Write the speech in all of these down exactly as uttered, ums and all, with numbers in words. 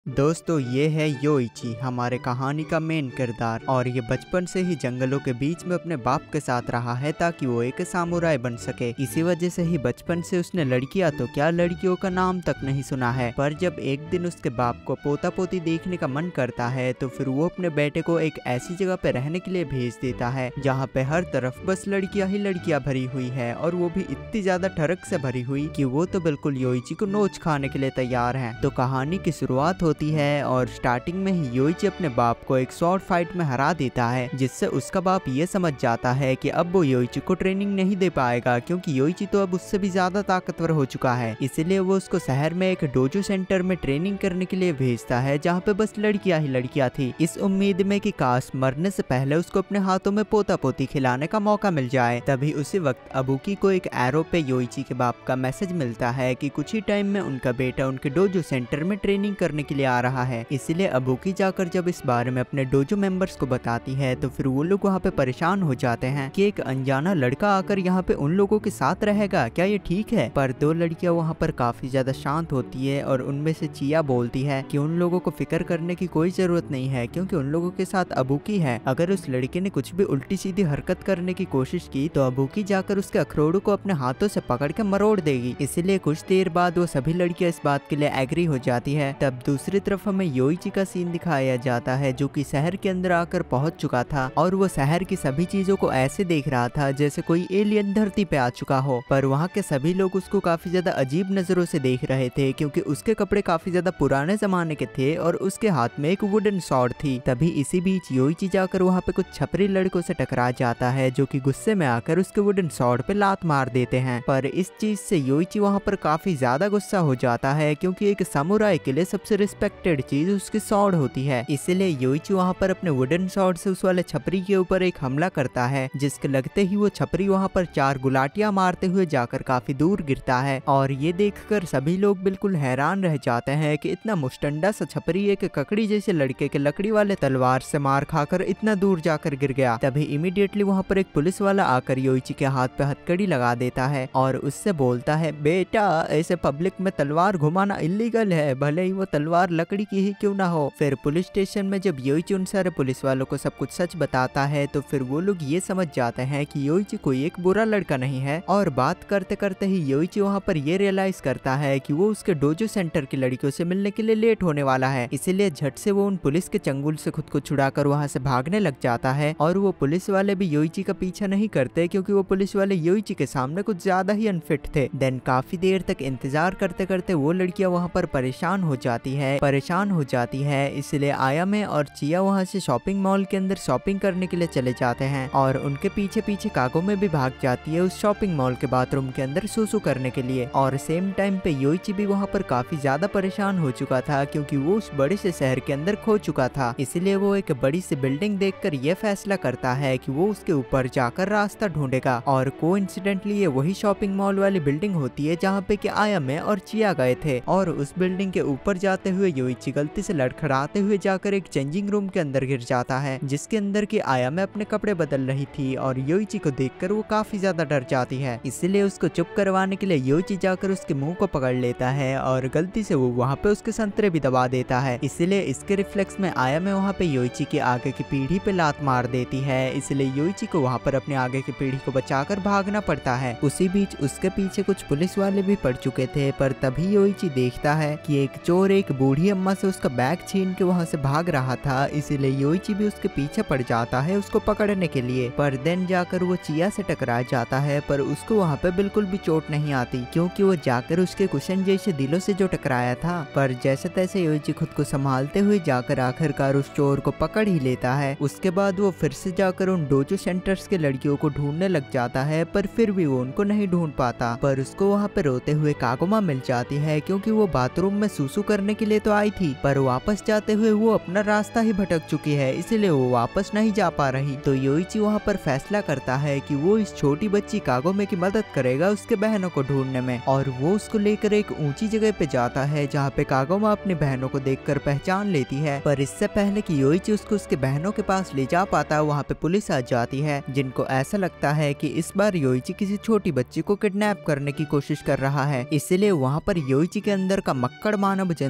दोस्तों ये है योइची, हमारे कहानी का मेन किरदार। और ये बचपन से ही जंगलों के बीच में अपने बाप के साथ रहा है ताकि वो एक सामुराई बन सके। इसी वजह से ही बचपन से उसने लड़कियां तो क्या लड़कियों का नाम तक नहीं सुना है। पर जब एक दिन उसके बाप को पोता पोती देखने का मन करता है तो फिर वो अपने बेटे को एक ऐसी जगह पे रहने के लिए भेज देता है जहाँ पे हर तरफ बस लड़कियां ही लड़कियां भरी हुई है, और वो भी इतनी ज्यादा ठरक से भरी हुई कि वो तो बिल्कुल योइची को नोच खाने के लिए तैयार है। तो कहानी की शुरुआत होती है और स्टार्टिंग में ही योइची अपने बाप को एक शॉर्ट फाइट में हरा देता है, जिससे उसका बाप ये समझ जाता है कि अब वो योइची को ट्रेनिंग नहीं दे पाएगा क्योंकि योइची तो अब उससे भी ज्यादा ताकतवर हो चुका है। इसीलिए वो उसको शहर में एक डोजो सेंटर में ट्रेनिंग करने के लिए भेजता है जहाँ पे बस लड़कियां ही लड़कियां थी, इस उम्मीद में कि काश मरने से पहले उसको अपने हाथों में पोता पोती खिलाने का मौका मिल जाए। तभी उसी वक्त अबुकी को एक एरो पे योइची के बाप का मैसेज मिलता है कि कुछ ही टाइम में उनका बेटा उनके डोजो सेंटर में ट्रेनिंग करने के लिए आ रहा है। इसलिए अबुकी जाकर जब इस बारे में अपने डोजो मेंबर्स को बताती है तो फिर वो लोग वहाँ पे परेशान हो जाते हैं कि एक अनजाना लड़का आकर यहाँ पे उन लोगों के साथ रहेगा, क्या ये ठीक है? पर दो लड़कियां वहाँ पर काफी ज्यादा शांत होती है और उनमें से चिया बोलती है कि उन लोगों को फिक्र करने की कोई जरूरत नहीं है क्योंकि उन लोगों के साथ अबुकी है। अगर उस लड़के ने कुछ भी उल्टी सीधी हरकत करने की कोशिश की तो अबुकी जाकर उसके अखरोड़ों को अपने हाथों से पकड़ के मरोड़ देगी। इसीलिए कुछ देर बाद वो सभी लड़कियां इस बात के लिए एग्री हो जाती है। तब दूसरी तरफ हमें योइची का सीन दिखाया जाता है जो कि शहर के अंदर आकर पहुंच चुका था और वो शहर की सभी चीजों को ऐसे देख रहा था जैसे कोई एलियन धरती पे आ चुका हो। पर वहाँ के सभी लोग उसको काफी ज्यादा अजीब नजरों से देख रहे थे क्योंकि उसके कपड़े काफी ज्यादा पुराने जमाने के थे और उसके हाथ में एक वुडन सॉर्ड थी। तभी इसी बीच योइची जाकर वहाँ पे कुछ छपरी लड़कों से टकरा जाता है जो कि गुस्से में आकर उसके वुडन सॉर्ड पे लात मार देते हैं। पर इस चीज से योइची वहाँ पर काफी ज्यादा गुस्सा हो जाता है क्योंकि एक समुराई के लिए सबसे रिस्पेक्टेड चीज उसकी सॉर्ड होती है। इसीलिए योइची वहाँ पर अपने वुडन सॉर्ड से उस वाले छपरी के ऊपर एक हमला करता है, जिसके लगते ही वो छपरी वहाँ पर चार गुलाटियां मारते हुए जाकर काफी दूर गिरता है। और ये देखकर सभी लोग बिल्कुल हैरान रह जाते हैं कि इतना मुस्टंडा सा छपरी एक ककड़ी जैसे लड़के के लकड़ी वाले तलवार से मार खाकर इतना दूर जाकर गिर गया। तभी इमीडिएटली वहाँ पर एक पुलिस वाला आकर योइची के हाथ पे हथकड़ी लगा देता है और उससे बोलता है, बेटा ऐसे पब्लिक में तलवार घुमाना इलीगल है, भले ही वो तलवार लकड़ी की ही क्यों ना हो। फिर पुलिस स्टेशन में जब योइची उन सारे पुलिस वालों को सब कुछ सच बताता है तो फिर वो लोग ये समझ जाते हैं कि योइची कोई एक बुरा लड़का नहीं है। और बात करते करते ही योइची वहाँ पर ये रियलाइज करता है कि वो उसके डोजो सेंटर की लड़कियों से मिलने के लिए लेट होने वाला है। इसीलिए झट से वो उन पुलिस के चंगुल से खुद को छुड़ाकर वहाँ से भागने लग जाता है। और वो पुलिस वाले भी योइची का पीछा नहीं करते क्योंकि वो पुलिस वाले योइची के सामने कुछ ज्यादा ही अनफिट थे। देन काफी देर तक इंतजार करते करते वो लड़कियां वहाँ पर परेशान हो जाती है परेशान हो जाती है इसलिए आयामे और चिया वहाँ से शॉपिंग मॉल के अंदर शॉपिंग करने के लिए चले जाते हैं और उनके पीछे पीछे कागोमे भी भाग जाती है उस शॉपिंग मॉल के बाथरूम के अंदर सुसु करने के लिए। और सेम टाइम पे योइची भी वहाँ पर काफी ज्यादा परेशान हो चुका था क्योंकि वो उस बड़े से शहर के अंदर खो चुका था। इसलिए वो एक बड़ी सी बिल्डिंग देखकर ये फैसला करता है कि वो उसके ऊपर जाकर रास्ता ढूंढेगा। और कोइंसिडेंटली ये वही शॉपिंग मॉल वाली बिल्डिंग होती है जहाँ पे कि आयामे और चिया गए थे। और उस बिल्डिंग के ऊपर जाते हुए योइची गलती से लड़खड़ाते हुए जाकर एक चेंजिंग रूम के अंदर गिर जाता है जिसके अंदर की आयामे अपने कपड़े बदल रही थी और योइची को देखकर वो काफी ज्यादा डर जाती है। इसलिए उसको चुप करवाने के लिए योइची जाकर उसके मुंह को पकड़ लेता है और गलती से वो वहाँ पे उसके संतरे भी दबा देता है। इसलिए इसके रिफ्लेक्स में आयामे वहाँ पे योइची के आगे की पीढ़ी पे लात मार देती है। इसलिए योइची को वहाँ पर अपने आगे की पीढ़ी को बचाकर भागना पड़ता है। उसी बीच उसके पीछे कुछ पुलिस वाले भी पड़ चुके थे। पर तभी योइची देखता है कि एक चोर एक बूढ़ी अम्मा से उसका बैग छीन के वहाँ से भाग रहा था। इसीलिए योइची भी उसके पीछे पड़ जाता है उसको पकड़ने के लिए। पर देन जाकर वो चिया से टकरा जाता है पर उसको वहाँ पे बिल्कुल भी चोट नहीं आती क्योंकि वो जाकर उसके कुशन जैसे दिलों से जो टकराया था। पर जैसे तैसे योइची खुद को संभालते हुए जाकर आखिरकार उस चोर को पकड़ ही लेता है। उसके बाद वो फिर से जाकर उन डोजो सेंटर्स के लड़कियों को ढूंढने लग जाता है पर फिर भी वो उनको नहीं ढूंढ पाता। पर उसको वहाँ पे रोते हुए कागोमा मिल जाती है क्योंकि वो बाथरूम में सुसु करने के लिए तो आई थी पर वापस जाते हुए वो अपना रास्ता ही भटक चुकी है इसलिए वो वापस नहीं जा पा रही। तो योइची वहाँ पर फैसला करता है कि वो इस छोटी बच्ची कागोमे की मदद करेगा उसके बहनों को ढूंढने में। और वो उसको लेकर एक ऊंची जगह पे जाता है जहाँ पे कागोमा अपनी बहनों को देखकर पहचान लेती है। पर इससे पहले कि योइची उसको उसके बहनों के पास ले जा पाता वहाँ पे पुलिस आ जाती है जिनको ऐसा लगता है कि इस बार योइची किसी छोटी बच्ची को किडनैप करने की कोशिश कर रहा है। इसलिए वहाँ पर योइची के अंदर का मक्कड़ मानव जिंदा हो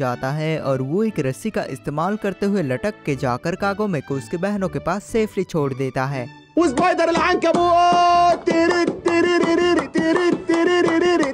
जाता है और वो एक रस्सी का इस्तेमाल करते हुए लटक के जाकर कागोमे को उसके बहनों के पास सेफली छोड़ देता है। وسبايدر العنكبوت تيريت تيريريريري تيريت تيريريريري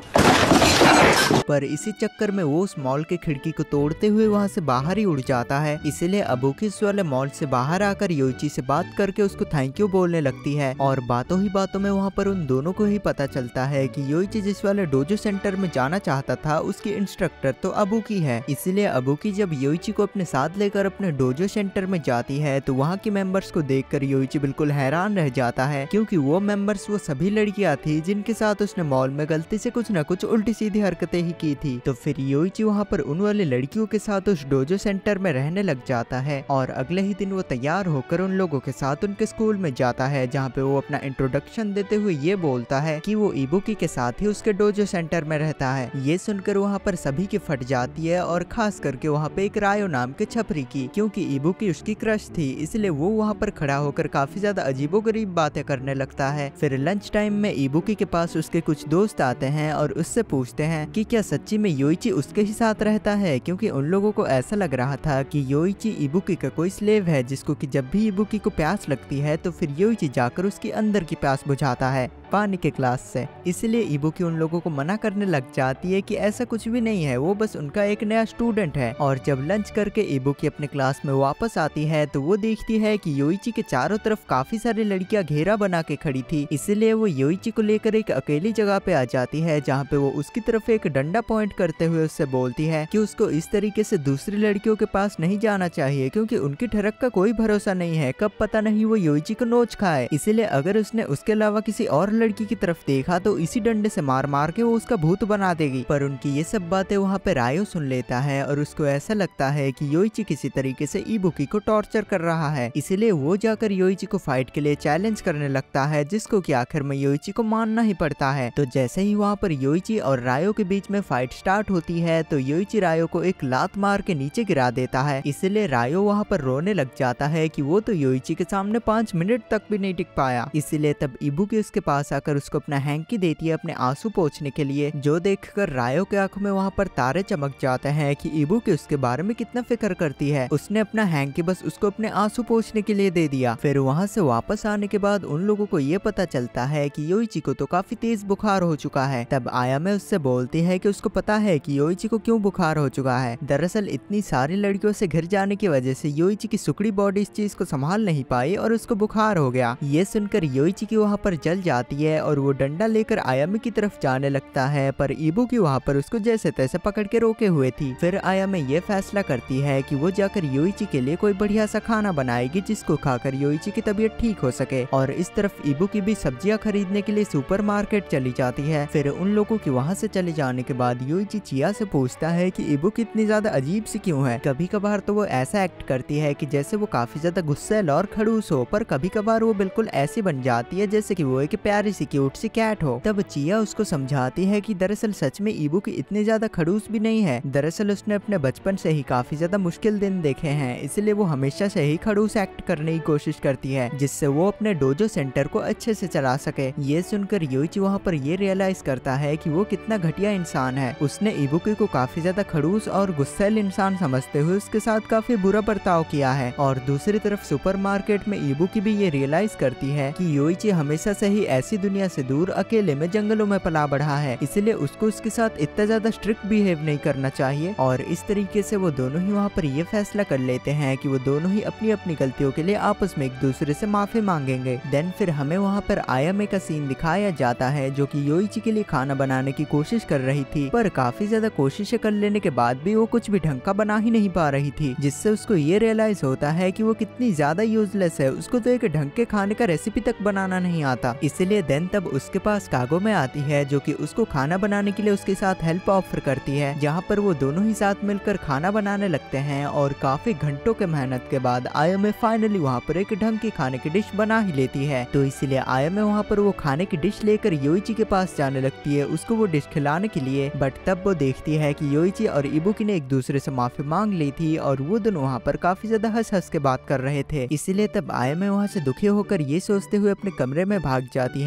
पर इसी चक्कर में वो उस मॉल के खिड़की को तोड़ते हुए वहाँ से बाहर ही उड़ जाता है। इसीलिए अबुकी उस वाले मॉल से बाहर आकर योइची से बात करके उसको थैंक यू बोलने लगती है और बातों ही बातों में वहाँ पर उन दोनों को ही पता चलता है कि योइची जिस वाले डोजो सेंटर में जाना चाहता था उसकी इंस्ट्रक्टर तो अबुकी है। इसीलिए अबुकी जब योइची को अपने साथ लेकर अपने डोजो सेंटर में जाती है तो वहाँ के मेंबर्स को देखकर योइची बिल्कुल हैरान रह जाता है, क्योंकि वो मेंबर्स वो सभी लड़कियां थी जिनके साथ उसने मॉल में गलती से कुछ न कुछ उल्टी सीधी हरकतें ही की थी। तो फिर योइची वहाँ पर उन वाली लड़कियों के साथ उस डोजो सेंटर में रहने लग जाता है और अगले ही दिन वो तैयार होकर उन लोगों के साथ उनके स्कूल में जाता है, जहाँ पे वो अपना इंट्रोडक्शन देते हुए ये बोलता है कि वो इबुकी के साथ ही उसके डोजो सेंटर में रहता है। ये सुनकर वहाँ पर सभी की फट जाती है और खास करके वहाँ पे एक रायो नाम के छपरी की, क्योंकि इबुकी उसकी क्रश थी, इसलिए वो वहाँ पर खड़ा होकर काफी ज्यादा अजीबोगरीब बातें करने लगता है। फिर लंच टाइम में इबुकी के पास उसके कुछ दोस्त आते हैं और उससे पूछते हैं कि क्या सच्ची में योइची उसके ही साथ रहता है, क्योंकि उन लोगों को ऐसा लग रहा था कि योइची इबुकी का कोई स्लेव है जिसको कि जब भी इबुकी को प्यास लगती है तो फिर योइची जाकर उसकी अंदर की प्यास बुझाता है पानी के ग्लास से। इसलिए इबुकी उन लोगों को मना करने लग जाती है कि ऐसा कुछ भी नहीं है, वो बस उनका एक नया स्टूडेंट है। और जब लंच करके इबुकी अपने क्लास में वापस आती है तो वो देखती है कि योइची के चारों तरफ काफी सारी लड़कियां घेरा बना के खड़ी थी। इसलिए वो योइची को लेकर एक अकेली जगह पे आ जाती है, जहाँ पे वो उसकी तरफ एक डंडा पॉइंट करते हुए उससे बोलती है कि उसको इस तरीके से दूसरी लड़कियों के पास नहीं जाना चाहिए, क्योंकि उनकी ठरक का कोई भरोसा नहीं है, कब पता नहीं वो योइची को नोच खाए। इसीलिए अगर उसने उसके अलावा किसी और लड़की की तरफ देखा तो इसी डंडे से मार मार के वो उसका भूत बना देगी। पर उनकी ये सब बातें वहाँ पे रायो सुन लेता है और उसको ऐसा लगता है कि योइची किसी तरीके से इबुकी को टॉर्चर कर रहा है। इसीलिए वो जाकर योइची को फाइट के लिए चैलेंज करने लगता है, जिसको कि आखिर में योइची को मानना ही पड़ता है। तो जैसे ही वहाँ पर योइची और रायो के बीच में फाइट स्टार्ट होती है तो योइची रायो को एक लात मार के नीचे गिरा देता है। इसलिए रायो वहाँ पर रोने लग जाता है कि वो तो योइची के सामने पांच मिनट तक भी नहीं टिक पाया। इसलिए तब इबुकी उसके पास आकर उसको अपना हैंकी देती है अपने आंसू पोंछने के लिए, जो देखकर रायो के आंखों में वहाँ पर तारे चमक जाते हैं कि इबुकी उसके बारे में कितना फिक्र करती है। उसने अपना हैंकी बस उसको अपने आंसू पोंछने के लिए दे दिया। फिर वहाँ से वापस आने के बाद उन लोगों को ये पता चलता है कि योइची को तो काफी तेज बुखार हो चुका है। तब आयामे उससे बोलती है कि उसको पता है कि योइची को क्यों बुखार हो चुका है। दरअसल इतनी सारी लड़कियों से घिर जाने की वजह से योइची की सुकड़ी बॉडी इस चीज को संभाल नहीं पाई और उसको बुखार हो गया। ये सुनकर योइची की वहाँ पर जल जाती है और वो डंडा लेकर आयामे की तरफ जाने लगता है, पर इबुकी वहाँ पर उसको जैसे तैसे पकड़ के रोके हुए थी। फिर आयामे ये फैसला करती है कि वो जाकर योइची के लिए कोई बढ़िया सा खाना बनाएगी जिसको खाकर योइची की तबीयत ठीक हो सके। और इस तरफ इबुकी भी सब्जियां खरीदने के लिए सुपरमार्केट चली जाती है। फिर उन लोगों की वहाँ से चले जाने के बाद योइची चिया से पूछता है कि इबुकी इतनी ज्यादा अजीब सी क्यों है। कभी कभार तो वो ऐसा एक्ट करती है कि जैसे वो काफी ज्यादा गुस्सैल और खड़ूस हो, पर कभी कभार वो बिल्कुल ऐसी बन जाती है जैसे कि वो एक प्यारी सी क्यूट सी कैट हो। तब चिया उसको समझाती है कि दरअसल सच में इबुकी इतनी ज्यादा खड़ूस भी नहीं है। दरअसल उसने अपने बचपन से ही काफी ज्यादा मुश्किल दिन देखे हैं, इसलिए वो हमेशा से ही खड़ूस एक्ट करने की कोशिश करती है, जिससे वो अपने डोजो सेंटर को अच्छे से चला सके। ये सुनकर योइची वहाँ पर ये रियलाइज करता है कि वो कितना घटिया इंसान है। उसने इबुकी को काफी ज्यादा खड़ूस और गुस्सैल इंसान समझते हुए उसके साथ काफी बुरा बर्ताव किया है। और दूसरी तरफ सुपरमार्केट में इबुकी भी ये रियलाइज करती है कि योइची हमेशा से ही ऐसी दुनिया से दूर अकेले में जंगलों में पला बढ़ा है, इसलिए उसको उसके साथ इतना ज्यादा स्ट्रिक्ट बिहेव नहीं करना चाहिए। और इस तरीके से वो दोनों ही वहाँ पर ये फैसला कर लेते हैं कि वो दोनों ही अपनी अपनी गलतियों के लिए आपस में एक दूसरे से माफी मांगेंगे। देन फिर हमें वहाँ पर आयामे का सीन दिखाया जाता है, जो कि योइची के लिए खाना बनाने की कोशिश कर रही थी, पर काफी ज्यादा कोशिशें कर लेने के बाद भी वो कुछ भी ढंग का बना ही नहीं पा रही थी, जिससे उसको ये रियलाइज होता है कि वो कितनी ज्यादा यूजलेस है। उसको तो एक ढंग के खाने का रेसिपी तक बनाना नहीं आता। इसलिए देन तब उसके पास कागोमे आती है, जो कि उसको खाना बनाने के लिए उसके साथ हेल्प ऑफर करती है, जहाँ पर वो दोनों ही साथ मिलकर खाना बनाने लगते हैं। और काफी घंटों के मेहनत के बाद आयामे फाइनली वहाँ पर एक ढंग की खाने की डिश बना ही लेती है। तो इसलिए आयामे वहाँ पर वो खाने की डिश लेकर योइची के पास जाने लगती है उसको वो डिश खिलाने के लिए। बट तब वो देखती है कि योइची और इबुकी ने एक दूसरे से माफी मांग ली थी और वो दोनों वहाँ पर काफी ज्यादा हंस हंस के बात कर रहे थे। इसीलिए तब आयामे वहाँ से दुखी होकर ये सोचते हुए अपने कमरे में भाग जाती है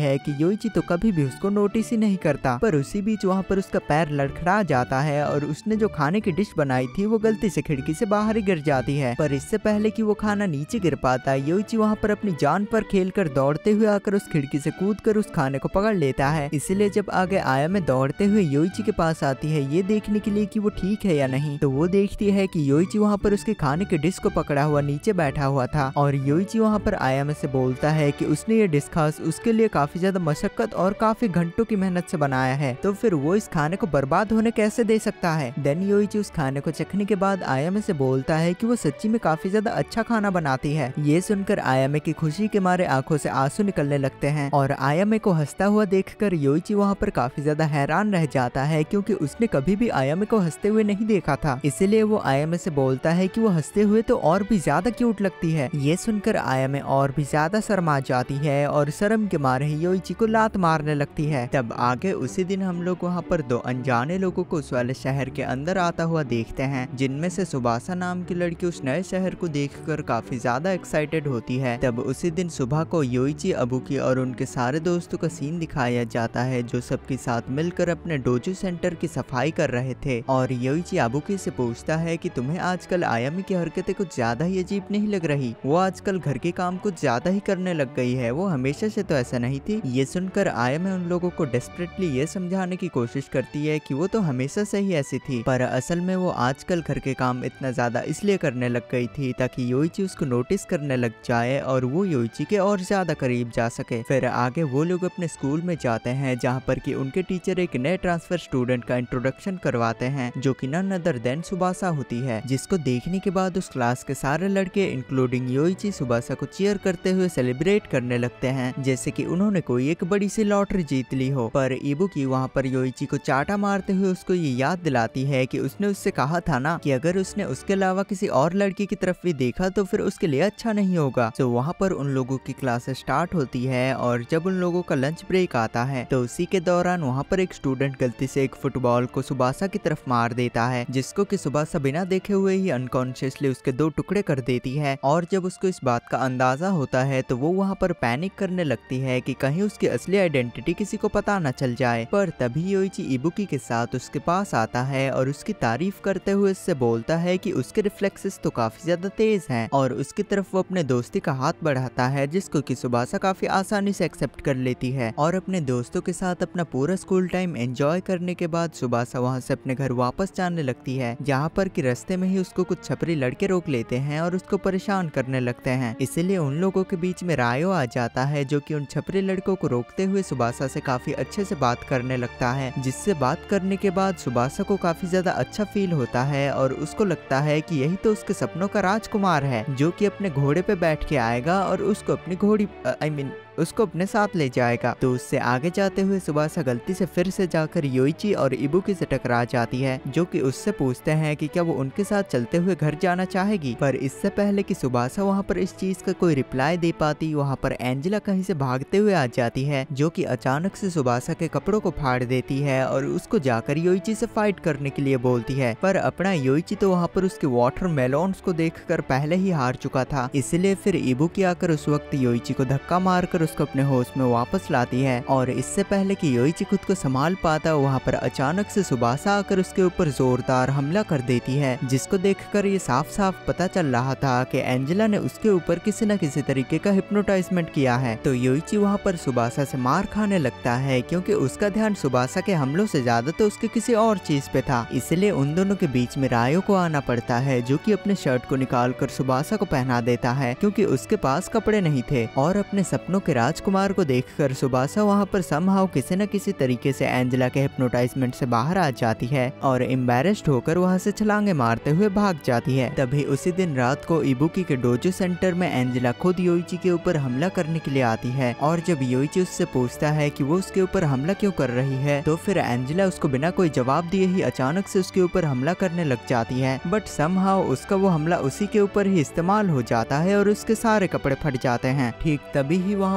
है कि योइची तो कभी भी उसको नोटिस ही नहीं करता। पर उसी बीच वहाँ पर उसका पैर लड़खड़ा जाता है और उसने जो खाने की डिश बनाई थी वो गलती से खिड़की से बाहर ही गिर जाती है। पर इससे पहले कि वो खाना नीचे गिर पाता है, योइची वहाँ पर अपनी जान पर खेलकर दौड़ते हुए आकर उस खिड़की से कूदकर उस खाने को पकड़ लेता है। इसीलिए जब आगे आया में दौड़ते हुए योइची के पास आती है ये देखने के लिए कि वो ठीक है या नहीं, तो वो देखती है कि योइची वहाँ पर उसके खाने के डिश को पकड़ा हुआ नीचे बैठा हुआ था। और योइची वहाँ पर आया में से बोलता है कि उसने ये डिश खास उसके लिए काफी ज्यादा मशक्कत और काफी घंटों की मेहनत से बनाया है, तो फिर वो इस खाने को बर्बाद होने कैसे दे सकता है। देन योइची उस खाने को चखने के बाद आयामे से बोलता है कि वो सच्ची में काफी ज्यादा अच्छा खाना बनाती है। ये सुनकर आयामे की खुशी के मारे आंखों से आंसू निकलने लगते हैं और आयामे को हंसता हुआ देखकर योइची वहाँ पर काफी ज्यादा हैरान रह जाता है, क्योंकि उसने कभी भी आयामे को हंसते हुए नहीं देखा था। इसीलिए वो आयामे से बोलता है कि वो हंसते हुए तो और भी ज्यादा क्यूट लगती है। ये सुनकर आयामे और भी ज्यादा शर्मा जाती है और शर्म के मारे योइची को लात मारने लगती है। तब आगे उसी दिन हम लोग वहाँ पर दो अनजाने लोगों को उस वाले शहर के अंदर आता हुआ देखते हैं, जिनमें से सुबासा नाम की लड़की उस नए शहर को देखकर काफी ज्यादा एक्साइटेड होती है। तब उसी दिन सुबह को योइची, अबुकी और उनके सारे दोस्तों का सीन दिखाया जाता है, जो सबके साथ मिलकर अपने डोजो सेंटर की सफाई कर रहे थे। और योइची अबुकी से पूछता है कि तुम्हें आजकल आयामी की हरकतें कुछ ज्यादा ही अजीब नहीं लग रही? वो आजकल घर के काम कुछ ज्यादा ही करने लग गई है, वो हमेशा से तो ऐसा नहीं थी। ये सुनकर आयामी उन लोगों को डेस्परेटली ये समझाने की कोशिश करती है कि वो तो हमेशा से ही ऐसी थी, पर असल में वो आजकल घर के काम इतना ज्यादा इसलिए करने लग गई थी ताकि योइची उसको नोटिस करने लग जाए और वो योइची के और ज्यादा करीब जा सके। फिर आगे वो लोग अपने स्कूल में जाते हैं, जहाँ पर कि उनके टीचर एक नए ट्रांसफर स्टूडेंट का इंट्रोडक्शन करवाते हैं, जो कि नन अदर देन सुबासा होती है, जिसको देखने के बाद उस क्लास के सारे लड़के इंक्लूडिंग योइची सुबासा को चीयर करते हुए सेलिब्रेट करने लगते हैं, जैसे कि उन्होंने कोई एक बड़ी सी लॉटरी जीत ली हो। पर इबुकी वहाँ पर योइची को चाटा मारते हुए उसको ये याद दिलाती है कि उसने उससे कहा था ना कि अगर उसने उसके अलावा किसी और लड़की की तरफ भी देखा तो फिर उसके लिए अच्छा नहीं होगा। तो वहाँ पर उन लोगों की क्लास स्टार्ट होती है और जब उन लोगों का लंच ब्रेक आता है तो उसी के दौरान वहाँ पर एक स्टूडेंट गलती से एक फुटबॉल को सुबासा की तरफ मार देता है, जिसको कि सुबासा बिना देखे हुए ही अनकॉन्शियसली उसके दो टुकड़े कर देती है। और जब उसको इस बात का अंदाजा होता है तो वो वहाँ पर पैनिक करने लगती है कि कहीं उसकी असली आइडेंटिटी किसी को पता न चल जाए। पर तभी योइची इबुकी के साथ उसके पास आता है और उसकी तारीफ करते हुए उससे बोलता है कि उसके रिफ्लेक्सेस तो काफी ज्यादा तेज हैं, और उसकी तरफ वो अपने दोस्ती का हाथ बढ़ाता है, जिसको कि सुबासा काफी आसानी से एक्सेप्ट कर लेती है। और अपने दोस्तों के साथ अपना पूरा स्कूल टाइम एंजॉय करने के बाद सुबासा वहाँ से अपने घर वापस जाने लगती है, जहाँ पर कि रास्ते में ही उसको कुछ छपरी लड़के रोक लेते हैं और उसको परेशान करने लगते हैं। इसीलिए उन लोगों के बीच में रायो आ जाता है, जो कि उन छपरी लड़कों को रोकते हुए सुबासा से काफी अच्छे से बात करने लगता है, जिससे बात करने के बाद सुबासा को काफी ज्यादा अच्छा फील होता है और उसको लगता है कि यही तो उसके सपनों का राजकुमार है, जो कि अपने घोड़े पे बैठ के आएगा और उसको अपनी घोड़ी आई मीन उसको अपने साथ ले जाएगा। तो उससे आगे जाते हुए सुबासा गलती से फिर से जाकर योइची और इबुकी से टकरा जाती है, जो कि उससे पूछते हैं कि क्या वो उनके साथ चलते हुए घर जाना चाहेगी। पर इससे पहले कि सुबासा वहाँ पर इस चीज का कोई रिप्लाई दे पाती, वहाँ पर एंजेला कहीं से भागते हुए आ जाती है, जो कि अचानक से सुबासा के कपड़ों को फाड़ देती है और उसको जाकर योइची से फाइट करने के लिए बोलती है। पर अपना योइची तो वहाँ पर उसके वाटर मेलोन्स को देखकर पहले ही हार चुका था, इसलिए फिर इबुकी आकर उस वक्त योइची को धक्का मारकर उसको अपने होश में वापस लाती है। और इससे पहले कि योइची खुद को संभाल पाता, वहाँ पर अचानक से सुबासा आकर उसके ऊपर जोरदार हमला कर देती है, जिसको देखकर ये साफ साफ पता चल रहा था कि एंजेला ने उसके ऊपर किसी न किसी तरीके का हिप्नोटाइजमेंट किया है। तो योइची वहाँ पर सुबासा से मार खाने लगता है, क्योंकि उसका ध्यान सुबासा के हमलों से ज्यादा तो उसके किसी और चीज पे था। इसलिए उन दोनों के बीच में रायो को आना पड़ता है, जो कि अपने शर्ट को निकाल कर सुबासा को पहना देता है, क्योंकि उसके पास कपड़े नहीं थे। और अपने सपनों के राजकुमार को देखकर सुबासा वहाँ पर समहाउ किसी न किसी तरीके से एंजेला के हिप्नोटाइजमेंट से बाहर आ जाती है और एम्बैरेस्ड होकर वहाँ से छलांगे मारते हुए भाग जाती है। तभी उसी दिन रात को इबुकी के डोजो सेंटर में एंजेला खुद योइची के ऊपर हमला करने के लिए आती है, और जब योइची उससे पूछता है कि वो उसके ऊपर हमला क्यों कर रही है, तो फिर एंजेला उसको बिना कोई जवाब दिए ही अचानक से उसके ऊपर हमला करने लग जाती है। बट समहाउ उसका वो हमला उसी के ऊपर ही इस्तेमाल हो जाता है और उसके सारे कपड़े फट जाते हैं। ठीक तभी ही वहाँ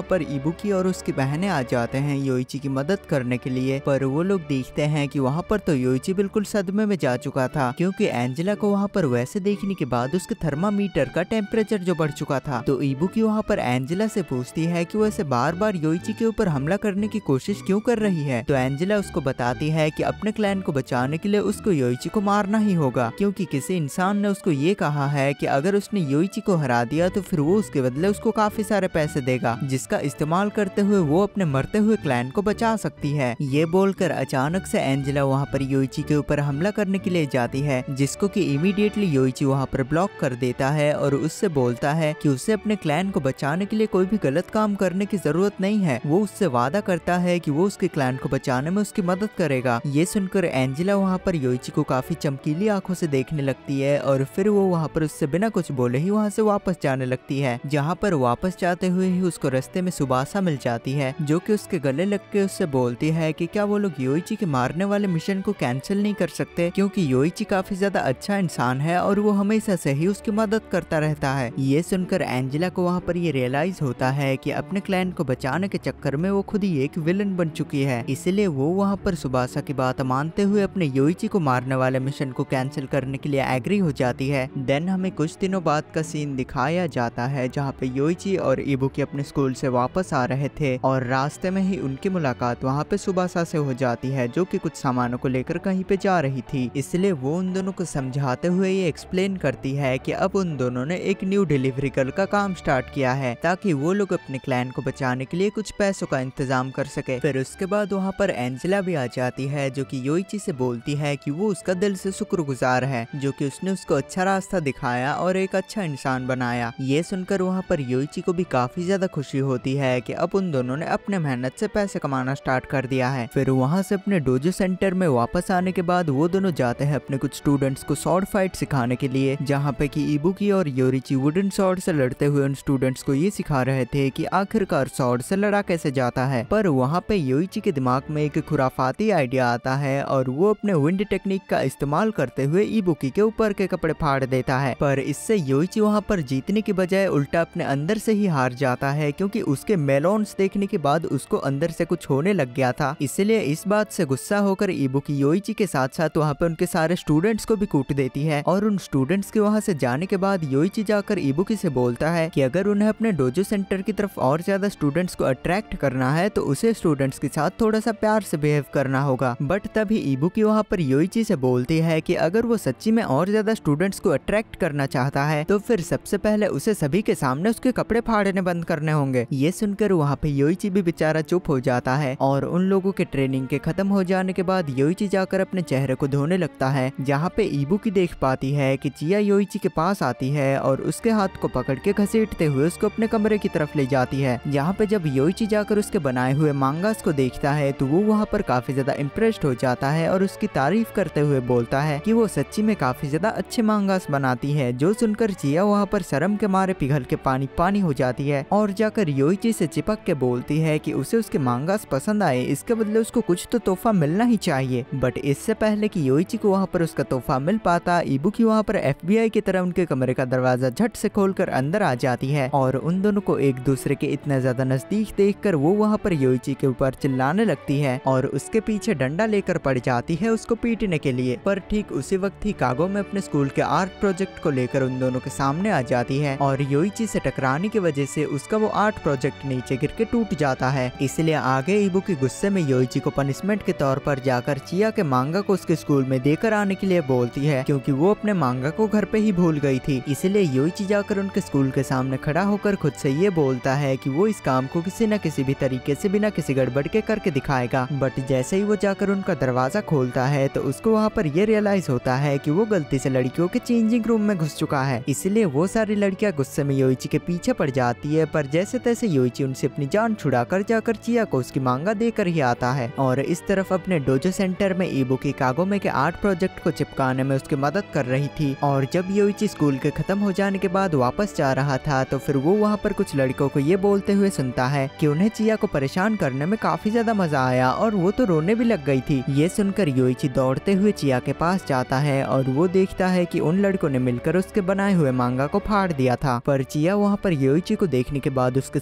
पर इबुकी और उसकी बहनें आ जाते हैं योइची की मदद करने के लिए। पर वो लोग देखते हैं कि वहाँ पर तो योइची बिल्कुल सदमे में जा चुका था, क्योंकि एंजेला को वहाँ पर वैसे देखने के बाद उसके थर्मामीटर का टेम्परेचर जो बढ़ चुका था। तो इबुकी वहाँ पर एंजेला से पूछती है कि वो ऐसे बार बार योइची के ऊपर हमला करने की कोशिश क्यों कर रही है। तो एंजेला उसको बताती है कि अपने क्लैन को बचाने के लिए उसको योइची को मारना ही होगा, क्योंकि किसी इंसान ने उसको ये कहा है कि अगर उसने योइची को हरा दिया तो फिर वो उसके बदले उसको काफी सारे पैसे देगा, जिसका इस्तेमाल करते हुए वो अपने मरते हुए क्लैन को बचा सकती है। ये बोलकर अचानक से एंजेला वहाँ पर योइची के ऊपर हमला करने के लिए जाती है, जिसको कि इमीडिएटली योइची वहाँ पर ब्लॉक कर देता है और उससे बोलता है कि उसे अपने क्लैन को बचाने के लिए कोई भी गलत काम करने की जरूरत नहीं है। वो उससे वादा करता है कि वो उसके क्लैन को बचाने में उसकी मदद करेगा। ये सुनकर एंजेला वहाँ पर योइची को काफी चमकीली आंखों से देखने लगती है और फिर वो वहाँ पर उससे बिना कुछ बोले ही वहाँ से वापस जाने लगती है। जहाँ पर वापस जाते हुए ही उसको रास्ते में सुबासा मिल जाती है, जो कि उसके गले लग के उससे बोलती है कि क्या वो लोग योइची के मारने वाले मिशन को कैंसिल नहीं कर सकते, क्योंकि योइची काफी ज्यादा अच्छा इंसान है और वो हमेशा से ही उसकी मदद करता रहता है। ये सुनकर एंजेला को वहाँ पर ये रियलाइज होता है कि अपने क्लैन को बचाने के चक्कर में वो खुद ही एक विलन बन चुकी है, इसलिए वो वहाँ पर सुबासा की बात मानते हुए अपने योइची को मारने वाले मिशन को कैंसिल करने के लिए एग्री हो जाती है। देन हमें कुछ दिनों बाद का सीन दिखाया जाता है, जहाँ पे योइची और इबुकी अपने स्कूल से वापस आ रहे थे और रास्ते में ही उनकी मुलाकात वहाँ पे सुबासा से हो जाती है, जो कि कुछ सामानों को लेकर कहीं पे जा रही थी। इसलिए वो उन दोनों को समझाते हुए ये एक्सप्लेन करती है कि अब उन दोनों ने एक न्यू डिलीवरी गर्ल का काम स्टार्ट किया है, ताकि वो लोग अपने क्लैन को बचाने के लिए कुछ पैसों का इंतजाम कर सके। फिर उसके बाद वहाँ पर एंजेला भी आ जाती है, जो कि योइची से बोलती है कि वो उसका दिल से शुक्रगुजार है, जो कि उसने उसको अच्छा रास्ता दिखाया और एक अच्छा इंसान बनाया। ये सुनकर वहाँ पर योइची को भी काफी ज्यादा खुशी होती है कि अब उन दोनों ने अपने मेहनत से पैसे कमाना स्टार्ट कर दिया है। फिर वहाँ से अपने डोजो सेंटर में वापस आने के बाद वो दोनों जाते हैं अपने कुछ स्टूडेंट्स को स्वॉर्ड फाइट सिखाने के लिए, जहाँ पे कि इबुकी और योरिची वुडन स्वॉर्ड से लड़ते हुए उन स्टूडेंट्स को ये सिखा रहे थे कि आखिरकार स्वॉर्ड से लड़ा कैसे जाता है। पर वहाँ पे योइची के दिमाग में एक खुराफाती आइडिया आता है और वो अपने विंड टेक्निक का इस्तेमाल करते हुए इबुकी के ऊपर के कपड़े फाड़ देता है। पर इससे योइची वहाँ पर जीतने की बजाय उल्टा अपने अंदर से ही हार जाता है, क्योंकि उसके मेलोन्स देखने के बाद उसको अंदर से कुछ होने लग गया था। इसलिए इस बात से गुस्सा होकर इबुकी योइची के साथ साथ वहाँ पे उनके सारे स्टूडेंट्स को भी कूट देती है। और उन स्टूडेंट्स के वहाँ से जाने के बाद योइची जाकर इबुकी से बोलता है कि अगर उन्हें अपने डोजो सेंटर की तरफ और ज्यादा स्टूडेंट्स को अट्रैक्ट करना है तो उसे स्टूडेंट्स के साथ थोड़ा सा प्यार से बिहेव करना होगा। बट तभी इबुकी वहाँ पर योइची से बोलती है कि अगर वो सच्ची में और ज्यादा स्टूडेंट्स को अट्रैक्ट करना चाहता है तो फिर सबसे पहले उसे सभी के सामने उसके कपड़े फाड़ने बंद करने होंगे। ये सुनकर वहाँ पे योइची भी बेचारा चुप हो जाता है और उन लोगों के ट्रेनिंग के खत्म हो जाने के बाद योइची जाकर अपने चेहरे को धोने लगता है, जहाँ पे इबुकी देख पाती है कि चिया योइची के पास आती है और उसके हाथ को पकड़ के घसीटते हुए उसको अपने कमरे की तरफ ले जाती है। जहाँ पे जब योइची जाकर उसके बनाए हुए मांगास को देखता है तो वो वहाँ पर काफी ज्यादा इम्प्रेस्ड हो जाता है और उसकी तारीफ करते हुए बोलता है कि वो सच्ची में काफी ज्यादा अच्छे मांगास बनाती है। जो सुनकर चिया वहाँ पर शर्म के मारे पिघल के पानी पानी हो जाती है और जाकर योइची से चिपक के बोलती है कि उसे उसके मांगास पसंद आए, इसके बदले उसको कुछ तो तोहफा मिलना ही चाहिए। बट इससे पहले कि योइची को वहाँ पर उसका तोहफा मिल पाता, इबुकी वहाँ पर एफबीआई की तरह उनके कमरे का दरवाजा झट से खोलकर अंदर आ जाती है और उन दोनों को एक दूसरे के इतने ज्यादा नजदीक देखकर वो वहाँ पर योइची के ऊपर चिल्लाने लगती है और उसके पीछे डंडा लेकर पड़ जाती है उसको पीटने के लिए। पर ठीक उसी वक्त ही कागो में अपने स्कूल के आर्ट प्रोजेक्ट को लेकर उन दोनों के सामने आ जाती है और योइची से टकराने की वजह से उसका वो आर्ट प्रोजेक्ट नीचे गिर के टूट जाता है। इसलिए आगे इबुकी गुस्से में योइची को पनिशमेंट के तौर पर जाकर चिया के मांगा को उसके स्कूल में देकर आने के लिए बोलती है, क्योंकि वो अपने मांगा को घर पे ही भूल गई थी। इसलिए योइची जाकर उनके स्कूल के सामने खड़ा होकर खुद से ये बोलता है कि वो इस काम को किसी न किसी भी तरीके से बिना किसी गड़बड़ के करके दिखाएगा। बट जैसे ही वो जाकर उनका दरवाजा खोलता है तो उसको वहाँ पर ये रियलाइज होता है कि वो गलती से लड़कियों के चेंजिंग रूम में घुस चुका है। इसलिए वो सारी लड़कियां गुस्से में योइची के पीछे पड़ जाती है, पर जैसे तैसे योइची उनसे अपनी जान छुड़ाकर जाकर चिया को उसकी मांगा देकर ही आता है। और इस तरफ अपने डोजो सेंटर में इबुकी कागोमे के आर्ट प्रोजेक्ट को चिपकाने में उसकी मदद कर रही थी। और जब योइची स्कूल के खत्म हो जाने के बाद वापस जा रहा था तो फिर वो वहाँ पर कुछ लड़कों को ये बोलते हुए सुनता है कि उन्हें चिया को परेशान करने में काफी ज्यादा मजा आया और वो तो रोने भी लग गई थी। ये सुनकर योइची दौड़ते हुए चिया के पास जाता है और वो देखता है कि उन लड़कों ने मिलकर उसके बनाए हुए मांगा को फाड़ दिया था। पर चिया वहाँ पर योइची को देखने के बाद उसके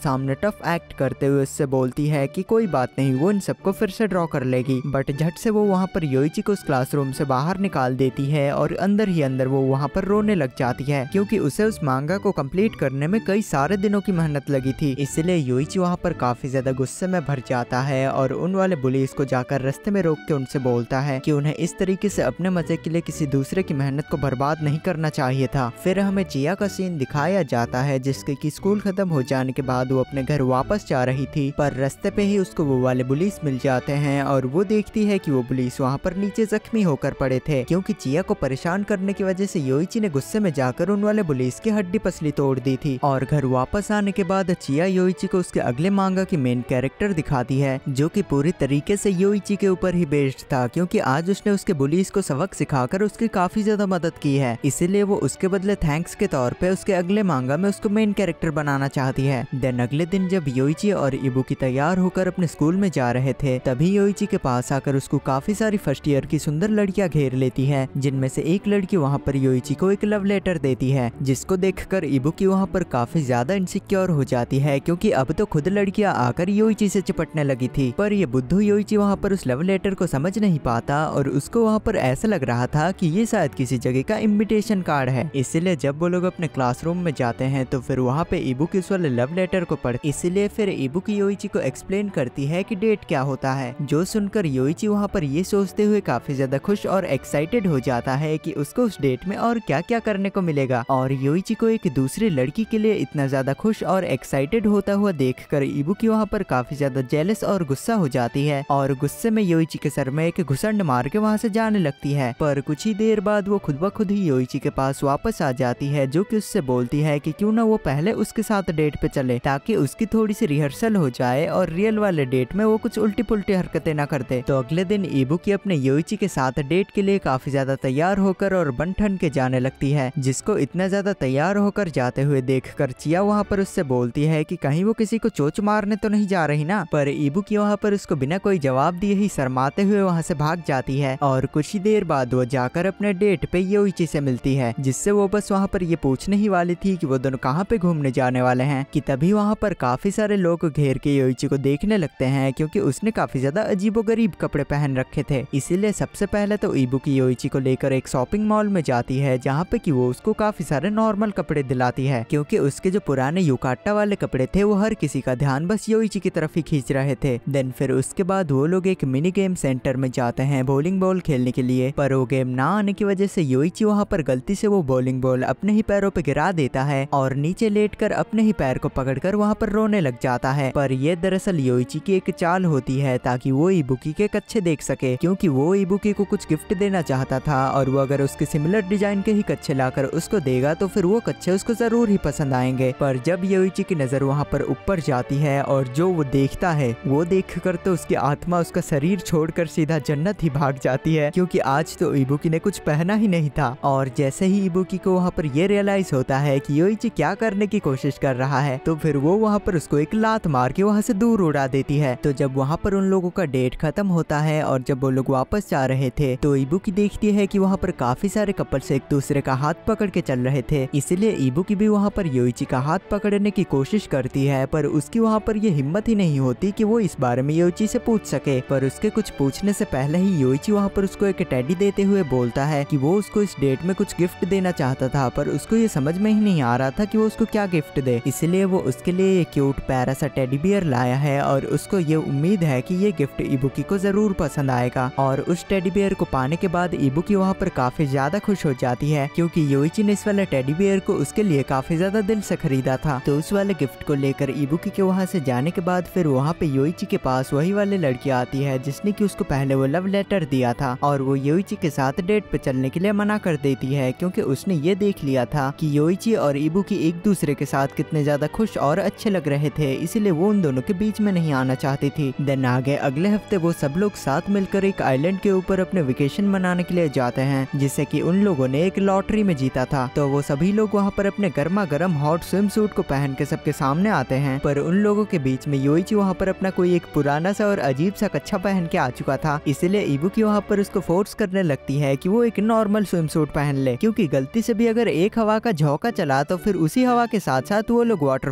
सामने टफ एक्ट करते हुए उससे बोलती है कि कोई बात नहीं, वो इन सबको फिर से ड्रॉ कर लेगी। बट झट से वो वहाँ पर योइची को उस क्लासरूम से बाहर निकाल देती है और अंदर ही अंदर वो वहाँ पर रोने लग जाती है, क्योंकि उसे उस मांगा को कंप्लीट करने में कई सारे दिनों की मेहनत लगी थी। इसलिए योइची वहाँ पर काफी ज्यादा गुस्से में भर जाता है और उन वाले बुलीज को जाकर रास्ते में रोक के उनसे बोलता है कि उन्हें इस तरीके से अपने मजे के लिए किसी दूसरे की मेहनत को बर्बाद नहीं करना चाहिए था। फिर हमें चिया का सीन दिखाया जाता है जिसके कि स्कूल खत्म हो जाने के बाद वो अपने घर वापस जा रही थी, पर रास्ते पे ही उसको वो वाले पुलिस मिल जाते हैं और वो देखती है कि वो पुलिस वहाँ पर नीचे जख्मी होकर पड़े थे, क्योंकि चिया को परेशान करने की वजह से योइची ने गुस्से में जाकर उन वाले पुलिस की हड्डी पसली तोड़ दी थी। और घर वापस आने के बाद चिया योइची को उसके अगले मांगा की मेन कैरेक्टर दिखाती है, जो कि पूरी तरीके से योइची के ऊपर ही बेस्ड था, क्योंकि आज उसने उसके पुलिस को सबक सिखाकर उसकी काफी ज्यादा मदद की है। इसीलिए वो उसके बदले थैंक्स के तौर पे उसके अगले मांगा में उसको मेन कैरेक्टर बनाना चाहती है। देन अगले दिन जब योइची और इबुकी तैयार होकर अपने स्कूल में जा रहे थे, तभी योइची के पास आकर उसको काफी सारी फर्स्ट ईयर की सुंदर लड़कियां घेर लेती है, जिनमें से एक लड़की वहाँ पर योइची को एक लव लेटर देती है, जिसको देखकर इबुकी वहाँ पर काफी ज्यादा इनसिक्योर हो जाती है, क्योंकि अब तो खुद लड़कियां आकर योइची से चिपटने लगी थी। पर ये बुद्धू योइची वहाँ पर उस लव लेटर को समझ नहीं पाता और उसको वहाँ पर ऐसा लग रहा था कि ये शायद किसी जगह का इनविटेशन कार्ड है। इसलिए जब वो लोग अपने क्लासरूम में जाते हैं तो फिर वहाँ पे इबुकी उस वाले लव लेटर को पढ़ इसलिए फिर इबुकी योइची को एक्सप्लेन करती है कि डेट क्या होता है, जो सुनकर योइची वहाँ पर ये सोचते हुए काफी ज्यादा खुश और एक्साइटेड हो जाता है कि उसको उस डेट में और क्या क्या करने को मिलेगा। और योइची को एक दूसरी लड़की के लिए इतना ज्यादा खुश और एक्साइटेड होता हुआ देखकर इबुकी वहाँ पर काफी ज्यादा जेलस और गुस्सा हो जाती है और गुस्से में योइची के सर में एक घुसंड मार के वहाँ से जाने लगती है। पर कुछ ही देर बाद वो खुद ब खुद ही योइची के पास वापस आ जाती है, जो कि उससे बोलती है कि क्यों ना वो पहले उसके साथ डेट पे चले, ताकि उसकी थोड़ी सी रिहर्सल हो जाए और रियल वाले डेट में वो कुछ उल्टी पुल्टी हरकतें ना करते। तो अगले दिन इबुकी अपने योइची के साथ डेट के लिए काफी ज्यादा तैयार होकर और बन ठन के जाने लगती है, जिसको इतना ज्यादा तैयार होकर जाते हुए देखकर चिया वहाँ पर उससे बोलती है कि कहीं वो किसी को चोच मारने तो नहीं जा रही ना। पर इबुकी वहाँ पर उसको बिना कोई जवाब दिए ही शर्माते हुए वहाँ से भाग जाती है और कुछ ही देर बाद वो जाकर अपने डेट पे योइची से मिलती है, जिससे वो बस वहाँ पर ये पूछने ही वाली थी कि वो दोनों कहाँ पे घूमने जाने वाले हैं, कि तभी वहाँ पर काफी सारे लोग घेर के योइची को देखने लगते हैं, क्योंकि उसने काफी ज्यादा अजीबोगरीब कपड़े पहन रखे थे। इसीलिए सबसे पहले तो इबुकी योइची को लेकर एक शॉपिंग मॉल में जाती है, जहाँ पे कि वो उसको काफी सारे नॉर्मल कपड़े दिलाती है, क्योंकि उसके जो पुराने युकाटा वाले कपड़े थे वो हर किसी का ध्यान बस योइची की तरफ ही खींच रहे थे। देन फिर उसके बाद वो लोग एक मिनी गेम सेंटर में जाते हैं बॉलिंग बॉल खेलने के लिए, पर वो गेम ना आने की वजह से योइची वहाँ पर गलती से वो बॉलिंग बॉल अपने ही पैरों पे गिरा देता है और नीचे लेटकर अपने ही पैर को पकड़कर वहाँ पर रोने लग जाता है। पर ये दरअसल योइची की एक चाल होती है ताकि वो इबुकी के कच्छे देख सके, क्योंकि वो इबुकी को कुछ गिफ्ट देना चाहता था और वो अगर उसके सिमिलर डिजाइन के ही कच्छे लाकर उसको देगा तो फिर वो कच्छे उसको जरूर ही पसंद आएंगे। पर जब योइची की नजर वहाँ पर ऊपर जाती है और जो वो देखता है वो देखकर तो उसकी आत्मा उसका शरीर छोड़कर सीधा जन्नत ही भाग जाती है, क्योंकि आज तो इबुकी ने कुछ पहना ही नहीं था। और जैसे ही इबुकी को वहाँ पर ये रियलाइज होता है कि योइची क्या करने की कोशिश कर रहा है, तो फिर वो वहाँ पर उसको एक लात मार के वहाँ से दूर उड़ा देती है। तो जब वहाँ पर उन लोगों का डेट खत्म होता है और जब वो लोग वापस जा रहे थे तो इबुकी देखती है कि वहाँ पर काफी सारे कपल्स एक दूसरे का हाथ पकड़ के चल रहे थे, इसलिए इबुकी भी वहाँ पर योइची का हाथ पकड़ने की कोशिश करती है, पर उसकी वहाँ पर ये हिम्मत ही नहीं होती कि वो इस बारे में योइची से पूछ सके। पर उसके कुछ पूछने से पहले ही योइची वहाँ पर उसको एक टेडी देते हुए बोलता है कि वो उसको इस डेट में कुछ गिफ्ट देना चाहता था, पर उसको ये समझ में ही नहीं आ रहा था कि वो उसको क्या गिफ्ट दे, इसलिए वो उसके लिए ये क्यूट प्यारा सा टेडी बियर लाया है और उसको ये उम्मीद है कि ये गिफ्ट इबुकी को जरूर पसंद आएगा। और उस टेडी बियर को पाने के बाद इबुकी वहाँ पर काफी ज्यादा खुश हो जाती है, क्योंकि योइची ने इस वाले टेडी बियर को उसके लिए काफी ज्यादा दिल से खरीदा था। तो उस वाले गिफ्ट को लेकर इबुकी के वहाँ से जाने के बाद फिर वहाँ पे योइची के पास वही वाली लड़की आती है जिसने कि उसको पहले वो लव लेटर दिया था, और वो योइची के साथ डेट पे चलने के लिए मना कर देती है, क्योंकि उसने ये देख लिया था कि योइची और इबुकी एक दूसरे के साथ कितने ज्यादा खुश और अच्छे लग रहे थे, इसलिए वो उन दोनों के बीच में नहीं आना चाहती थी। देन आगे अगले हफ्ते वो सब लोग साथ मिलकर एक आइलैंड के ऊपर अपने वेकेशन मनाने के लिए जाते हैं, जिससे कि उन लोगों ने एक लॉटरी में जीता था। तो वो सभी लोग वहाँ पर अपने गर्मा गर्म हॉट स्विम सूट को पहन के सबके सामने आते हैं, पर उन लोगों के बीच में योइची वहाँ पर अपना कोई एक पुराना सा और अजीब सा कच्छा पहन के आ चुका था, इसलिए इबुकी वहाँ पर उसको फोर्स करने लगती है कि वो एक नॉर्मल स्विम सूट पहन ले, क्योंकि गलती से भी अगर एक हवा का झोंका चला तो फिर उसी हवा के साथ साथ वो लोग वाटरफॉल के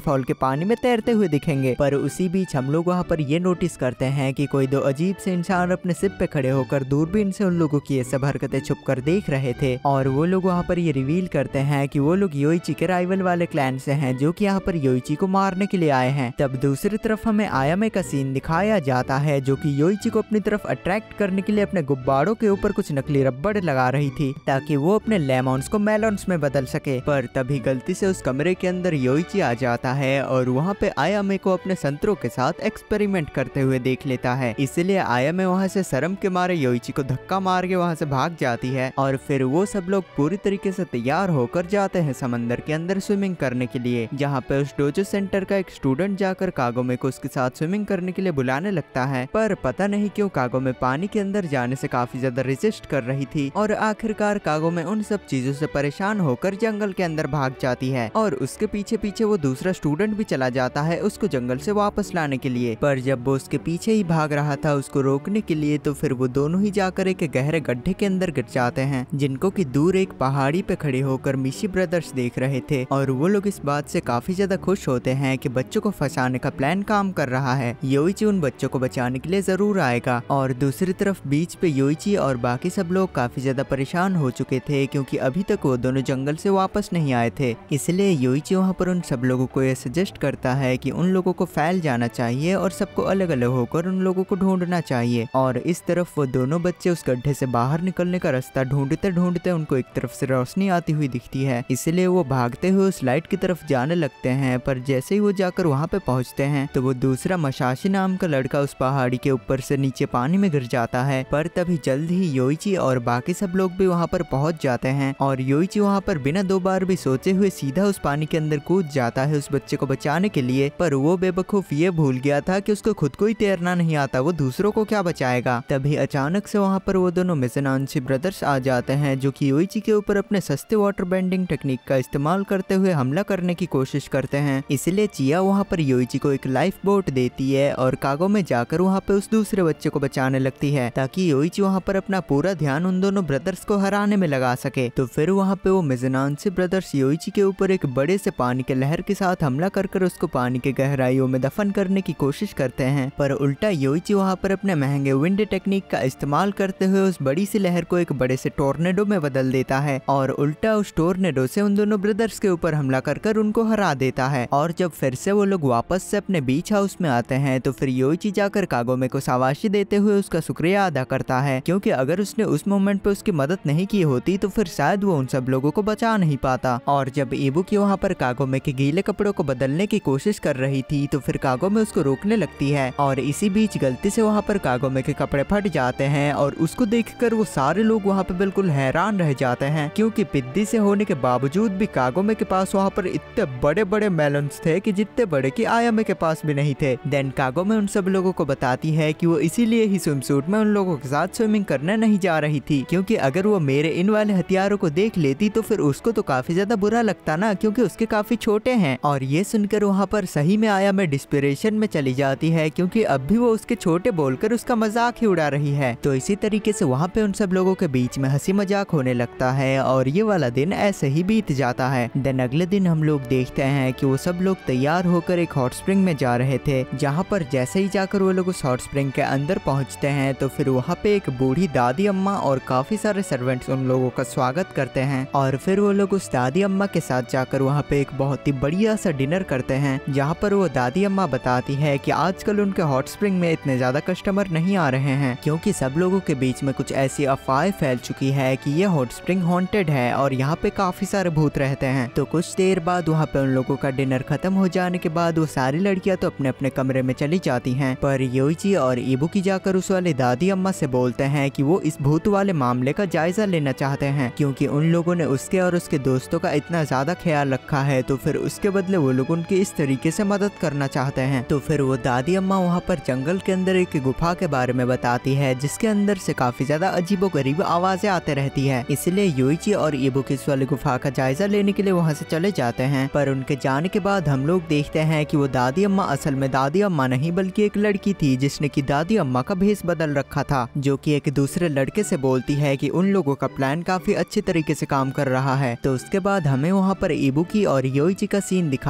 पानी में तैरते हुए दिखेंगे। पर उसी बीच हम लोग वहाँ पर ये नोटिस करते हैं कि कोई दो अजीब से इंसान अपने सिप पे खड़े होकर दूरबीन से उन लोगों की ये सब हरकतें छुप कर देख रहे थे। और वो लोग वहाँ पर ये रिवील करते हैं कि वो लोग योइची के राइवल वाले क्लैन से हैं, जो कि यहाँ पर योइची को मारने के लिए आए हैं। तब दूसरी तरफ हमें आयामे का सीन दिखाया जाता है, जो कि योइची को अपनी तरफ अट्रैक्ट करने के लिए अपने गुब्बारों के ऊपर कुछ नकली रबड़ लगा रही थी, ताकि वो अपने लेमॉन्स को मेलॉन्स में बदल सके। पर तभी गलती से उस कमरे के अंदर योइची आ जाता है और वहाँ पे आयामे को अपने संतरों के साथ एक्सपेरिमेंट करते हुए देख लेता है। इसलिए आयामे वहाँ से शर्म के मारे योइची को धक्का मार के वहाँ से भाग जाती है। और फिर वो सब लोग पूरी तरीके से तैयार होकर जाते हैं समंदर के अंदर स्विमिंग करने के लिए, जहाँ पे उस डोजो सेंटर का एक स्टूडेंट जाकर कागोमे को उसके साथ स्विमिंग करने के लिए बुलाने लगता है। पर पता नहीं क्यों कागोमे पानी के अंदर जाने से काफी ज्यादा रेजिस्ट कर रही थी और आखिरकार कागोमे उन सब चीजों से परेशान होकर जंगल के अंदर भाग जाती है। और उसके पीछे पीछे वो दूसरा स्टूडेंट भी चला जाता है उसको जंगल से वापस लाने के लिए। पर जब वो उसके पीछे ही भाग रहा था उसको रोकने के लिए, तो फिर वो दोनों ही जाकर एक गहरे गड्ढे के अंदर गिर जाते हैं, जिनको कि दूर एक पहाड़ी पे खड़े होकर मिशी ब्रदर्स देख रहे थे। और वो लोग इस बात से काफी ज्यादा खुश होते हैं कि बच्चों को फंसाने का प्लान काम कर रहा है, योइची उन बच्चों को बचाने के लिए जरूर आएगा। और दूसरी तरफ बीच पे योइची और बाकी सब लोग काफी ज्यादा परेशान हो चुके थे, क्योंकि अभी तक वो दोनों जंगल से वापस नहीं आए थे। इसलिए योइची वहाँ पर उन सब लोगों को ये सजेस्ट करता है कि उन लोगों को फैल जाना चाहिए और सबको अलग अलग होकर उन लोगों को ढूंढना चाहिए। और इस तरफ वो दोनों बच्चे उस गड्ढे से बाहर निकलने का रास्ता ढूंढते ढूंढते उनको एक तरफ से रोशनी आती हुई दिखती है, इसलिए वो भागते हुए उस लाइट की तरफ जाने लगते हैं। पर जैसे ही वो जाकर वहाँ पे पहुँचते हैं तो वो दूसरा मशाशी नाम का लड़का उस पहाड़ी के ऊपर से नीचे पानी में गिर जाता है। पर तभी जल्द ही योइची और बाकी सब लोग भी वहाँ पर पहुँच जाते हैं और योइची वहाँ पर बिना दो बार भी सोचे हुए सीधा उस पानी के अंदर कूद जाता है उस बच्चे को बचाने के लिए। पर वो बेवकूफ ये भूल गया था कि उसको खुद को ही तैरना नहीं आता, वो दूसरों को क्या बचाएगा। तभी अचानक से वहाँ पर वो दोनों मिज़नांशी ब्रदर्स आ जाते हैं, जो कि योइची के ऊपर अपने सस्ते वाटर बेंडिंग टेक्निक का इस्तेमाल करते हुए हमला करने की कोशिश करते हैं। इसलिए चिया वहाँ पर योइची को एक लाइफ बोट देती है और कागोमे जाकर वहाँ पे उस दूसरे बच्चे को बचाने लगती है, ताकि योइची वहाँ पर अपना पूरा ध्यान उन दोनों ब्रदर्स को हराने में लगा सके। तो फिर वहाँ पे वो मिज़नांशी ब्रदर्स योइची के ऊपर एक बड़े से पानी के लहर के साथ हमला कर कर उसको पानी के गहराइयों में दफन करने की कोशिश करते हैं। पर उल्टा योइची वहाँ पर अपने महंगे विंड टेक्निक का इस्तेमाल करते हुए उस बड़ी सी लहर को एक बड़े से टोर्नेडो में बदल देता है और उल्टा उस टोर्नेडो से उन दोनों ब्रदर्स के ऊपर हमला कर कर उनको हरा देता है। और जब फिर से वो लोग वापस से अपने बीच हाउस में आते हैं तो फिर योइची जाकर कागोमे को शाबाशी देते हुए उसका शुक्रिया अदा करता है, क्योंकि अगर उसने उस मोमेंट पे उसकी मदद नहीं की होती तो फिर शायद वो उन सब लोगों को बचा नहीं पाता। और जब इबुकी वहाँ पर कागोमे के गीले कपड़ों को बदलने की कोशिश कर रही थी तो फिर कागोमे उसको रोकने लगती है और इसी बीच गलती से वहाँ पर कागोमे के कपड़े फट जाते हैं और उसको देखकर वो सारे लोग वहाँ पे बिल्कुल हैरान रह जाते हैं, क्योंकि पिद्दी से होने के बावजूद भी कागोमे के पास वहाँ पर इतने बड़े बड़े मेलन्स थे कि जितने बड़े कि आयामे के पास भी नहीं थे। देन कागोमे उन सब लोगों को बताती है कि वो इसीलिए ही स्विम सूट में उन लोगों के साथ स्विमिंग करने नहीं जा रही थी, क्योंकि अगर वो मेरे इन वाले हथियारों को देख लेती तो फिर उसको तो काफी ज्यादा बुरा लगता ना, क्योंकि उसके काफी छोटे हैं। और ये सुनकर वहाँ पर सही में आयामे डिस्पिरेशन में चली जाती है, क्योंकि अब भी वो उसके छोटे बोलकर उसका मजाक ही उड़ा रही है। तो इसी तरीके से वहाँ पे उन सब लोगों के बीच में हंसी मजाक होने लगता है और ये वाला दिन ऐसे ही बीत जाता है। देन अगले दिन हम लोग देखते हैं कि वो सब लोग तैयार होकर एक हॉट स्प्रिंग में जा रहे थे, जहाँ पर जैसे ही जाकर वो लोग उस हॉट स्प्रिंग के अंदर पहुँचते हैं तो फिर वहाँ पे एक बूढ़ी दादी अम्मा और काफी सारे सर्वेंट्स उन लोगों का स्वागत करते हैं। और फिर वो लोग उस दादी अम्मा के साथ जाकर वहाँ पे एक बहुत ही बढ़िया सा डिनर करते हैं, जहाँ पर वो दादी अम्मा बताती है कि आजकल उनके हॉट स्प्रिंग में इतने ज्यादा कस्टमर नहीं आ रहे हैं, क्योंकि सब लोगों के बीच में कुछ ऐसी अफवाहें फैल चुकी है कि ये हॉट स्प्रिंग हॉन्टेड है और यहाँ पे काफी सारे भूत रहते हैं। तो कुछ देर बाद वहाँ पे उन लोगों का डिनर खत्म हो जाने के बाद वो सारी लड़कियां तो अपने अपने कमरे में चली जाती हैं, पर योइची और इबुकी जाकर उस वाले दादी अम्मा से बोलते हैं कि वो इस भूत वाले मामले का जायजा लेना चाहते हैं, क्योंकि उन लोगों ने उसके और उसके दोस्तों का इतना ज्यादा ख्याल रखा है, तो फिर उसके बदले वो लोग उनकी इस तरीके से मदद करना चाहते हैं। तो फिर वो दादी अम्मा वहाँ पर जंगल के अंदर एक गुफा के बारे में बताती है, जिसके अंदर से काफी ज्यादा अजीबोगरीब आवाजें आते रहती है। इसलिए योइची और इबुकी इस वाली गुफा का जायजा लेने के लिए वहाँ से चले जाते हैं। पर उनके जाने के बाद हम लोग देखते हैं कि वो दादी अम्मा असल में दादी अम्मा नहीं बल्कि एक लड़की थी, जिसने की दादी अम्मा का भेष बदल रखा था, जो कि एक दूसरे लड़के से बोलती है कि उन लोगों का प्लान काफी अच्छे तरीके से काम कर रहा है। तो उसके बाद हमें वहाँ पर इबुकी और योइची का सीन दिखाया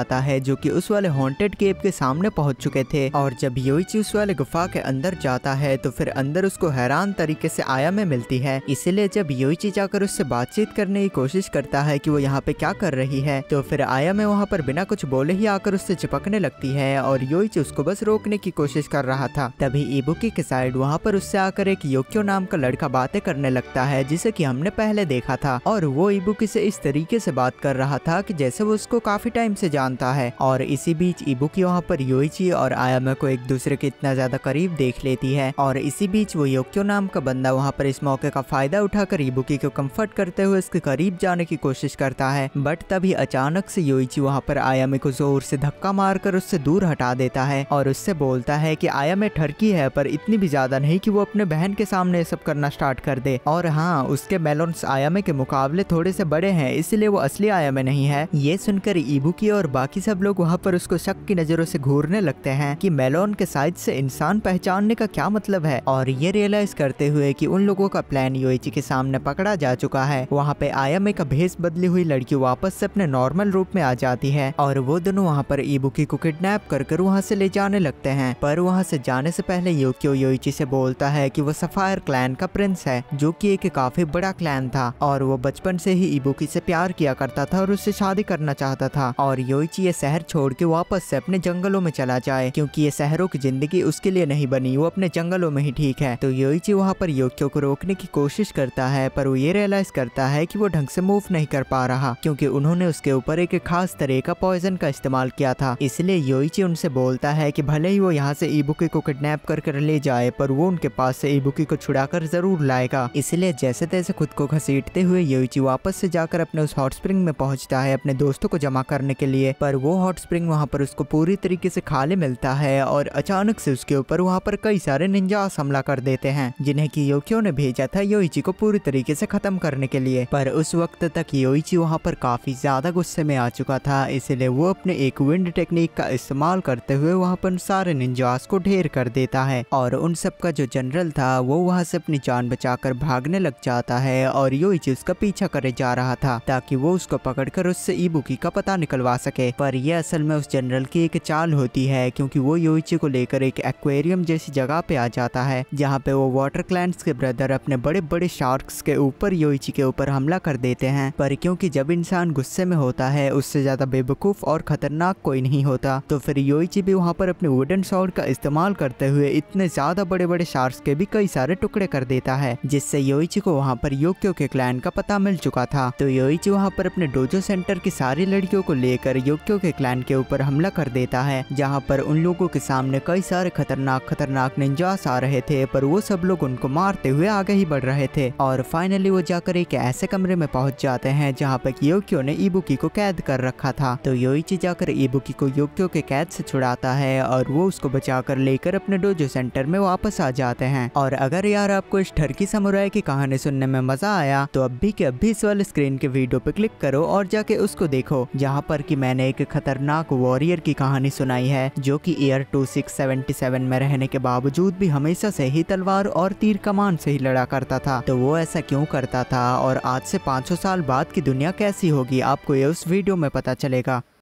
जाता है जो कि उस वाले हॉन्टेड केव के सामने पहुंच चुके थे। और जब योइची उस वाले गुफा के अंदर जाता है तो फिर अंदर उसको हैरान तरीके से आयामे मिलती है। इसीलिए जब योइची जाकर उससे बातचीत करने की कोशिश करता है कि वो यहाँ पे क्या कर रही है, तो फिर आयामे वहाँ पर बिना कुछ बोले ही आकर उससे चिपकने लगती है और योइची उसको बस रोकने की कोशिश कर रहा था। तभी इबुकी के साइड वहाँ पर उससे आकर एक योक्यो नाम का लड़का बातें करने लगता है जिसे कि हमने पहले देखा था, और वो इबुकी से इस तरीके से बात कर रहा था कि जैसे वो उसको काफी टाइम से जानता है। और इसी बीच इबुकी वहाँ पर योइची और आयामे को एक दूसरे के इतना ज्यादा करीब देख लेती है। और इसी बीच वो योक्यो नाम का बंदा वहाँ पर इस मौके का फायदा उठाकर इबुकी को कंफर्ट करते हुए उसके करीब जाने की कोशिश करता है। बट तभी अचानक से योइची वहाँ पर आयामे को जोर से धक्का मारकर उससे दूर हटा देता है और उससे बोलता है कि आयामे ठरकी है पर इतनी भी ज्यादा नहीं कि वो अपने बहन के सामने ये सब करना स्टार्ट कर दे। और हाँ, उसके मेलोन्स आयामे के मुकाबले थोड़े से बड़े हैं, इसलिए वो असली आयामे नहीं है। ये सुनकर इबुकी और बाकी सब लोग वहाँ पर उसको शक की नजरों से घूरने लगते हैं कि मेलोन के साइज से इंसान पहचानने का क्या मतलब है। और ये रियलाइज करते हुए कि उन लोगों का प्लान योइची के सामने पकड़ा जा चुका है, वहाँ पे आयामे का भेष बदली हुई लड़की वापस से अपने नॉर्मल रूप में आ जाती है और वो दोनों वहाँ पर इबुकी को किडनैप कर कर वहाँ से ले जाने लगते हैं। पर वहाँ से जाने से पहले योक्यो योइची से बोलता है कि वो सफायर क्लैन का प्रिंस है, जो कि एक काफी बड़ा क्लैन था और वो बचपन से ही इबुकी से प्यार किया करता था और उससे शादी करना चाहता था। और योइची ये शहर छोड़ के वापस से अपने जंगलों में चला जाए, क्योंकि ये शहरों की जिंदगी उसके लिए नहीं बनी, वो अपने जंगलों में ही ठीक है। तो योइची वहाँ पर योक्यो को रोकने की कोशिश करता है, पर वो ये रियलाइज करता है कि वो ढंग से मूव नहीं कर पा रहा, क्योंकि उन्होंने उसके ऊपर एक खास तरह का पॉइजन का इस्तेमाल किया था। इसलिए योइची उनसे बोलता है कि भले ही वो यहाँ से इबुकी को किडनैप कर कर ले जाए, पर वो उनके पास से इबुकी को छुड़ाकर जरूर लाएगा। इसलिए जैसे तैसे खुद को घसीटते हुए योइची वापस से जाकर अपने उस हॉट स्प्रिंग में पहुंचता है अपने दोस्तों को जमा करने के लिए। पर वो हॉट स्प्रिंग वहाँ पर उसको पूरी तरीके से खाली मिलता है और अचानक से उसके ऊपर वहाँ पर कई सारे निंजास हमला कर देते हैं, जिन्हें कि योक्यो ने भेजा था योइची को पूरी तरीके से खत्म करने के लिए। पर उस वक्त तक योइची वहाँ पर काफी ज्यादा गुस्से में आ चुका था, इसलिए वो अपने एक विंड टेक्निक का इस्तेमाल करते हुए वहाँ पर सारे निंजास को ढेर कर देता है। और उन सब का जो जनरल था वो वहाँ से अपनी जान बचाकर भागने लग जाता है और योइची उसका पीछा करे जा रहा था ताकि वो उसको पकड़कर उससे इबुकी का पता निकलवा सके। पर यह असल में उस जनरल की एक चाल होती है, क्योंकि वो योइची को लेकर एक एक्वेरियम जैसी जगह पे आ जाता है जहाँ पे वो वाटर क्लैंस के ब्रदर अपने बड़े बड़े शार्क्स के ऊपर योइची के ऊपर हमला कर देते हैं। पर क्योंकि जब इंसान गुस्से में होता है उससे ज्यादा बेवकूफ और खतरनाक कोई नहीं होता, तो फिर योइची भी वहाँ पर अपने वुडन सॉर्ड का इस्तेमाल करते हुए इतने ज्यादा बड़े बड़े शार्क्स के भी कई सारे टुकड़े कर देता है, जिससे योइची को वहाँ पर योक्यो के क्लैन का पता मिल चुका था। तो योइची वहाँ पर अपने डोजो सेंटर की सारी लड़कियों को लेकर योक्यो के क्लैन के ऊपर हमला कर देता है, जहाँ पर उन लोगों के सामने कई सारे खतरनाक खतरनाक निंजास आ रहे थे, पर वो सब लोग उनको मारते हुए आगे ही बढ़ रहे थे। और फाइनली वो जाकर एक ऐसे कमरे में पहुंच जाते हैं जहाँ पर योक्यो ने इबुकी को कैद कर रखा था। तो योइची जाकर इबुकी को योक्यो के कैद से छुड़ाता है और वो उसको बचाकर लेकर अपने डोजो सेंटर में वापस आ जाते हैं। और अगर यार आपको इस ठरकी समुराई की कहानी सुनने में मजा आया तो अभी के अभी इस वाले स्क्रीन के वीडियो पे क्लिक करो और जाके उसको देखो, जहाँ पर कि मैंने एक खतरनाक वॉरियर की कहानी सुनाई है जो कि year two six seventy seven में रहने के बावजूद भी हमेशा से ही तलवार और तीर कमान से ही लड़ा करता था। तो वो ऐसा क्यों करता था और आज से पाँच सौ साल बाद की दुनिया कैसी होगी, आपको ये उस वीडियो में पता चलेगा।